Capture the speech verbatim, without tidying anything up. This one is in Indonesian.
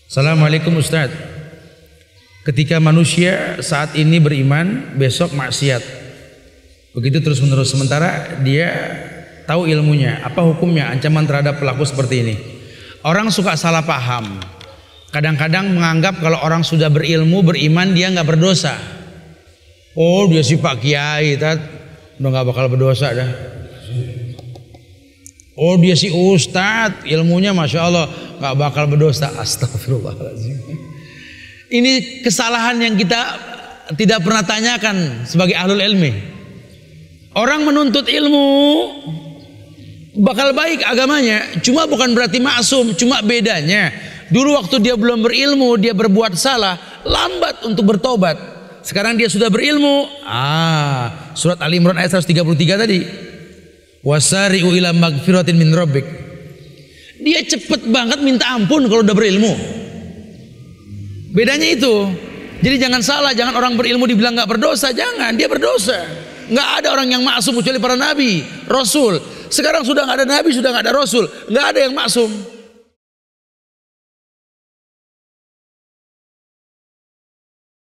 Assalamualaikum Ustaz. Ketika manusia saat ini beriman, besok maksiat, begitu terus menerus, sementara dia tahu ilmunya, apa hukumnya ancaman terhadap pelaku seperti ini? Orang suka salah paham, kadang-kadang menganggap kalau orang sudah berilmu, beriman, dia nggak berdosa. Oh, dia si Pak Kiai, tat, udah nggak bakal berdosa dah. Oh, dia si Ustadz, ilmunya masya Allah nggak bakal berdosa. Astagfirullahaladzim. Ini kesalahan yang kita tidak pernah tanyakan sebagai ahlul ilmi. Orang menuntut ilmu bakal baik agamanya, cuma bukan berarti maksum. Cuma bedanya dulu waktu dia belum berilmu, dia berbuat salah, lambat untuk bertobat. Sekarang dia sudah berilmu. Ah, surat Ali Imran ayat seratus tiga puluh tiga tadi. Wasari'u ila magfiratin min rabbik. Dia cepet banget minta ampun kalau udah berilmu. Bedanya itu. Jadi jangan salah, jangan orang berilmu dibilang nggak berdosa, jangan, dia berdosa. Nggak ada orang yang maksum kecuali para nabi, rasul. Sekarang sudah nggak ada nabi, sudah nggak ada rasul, nggak ada yang maksum.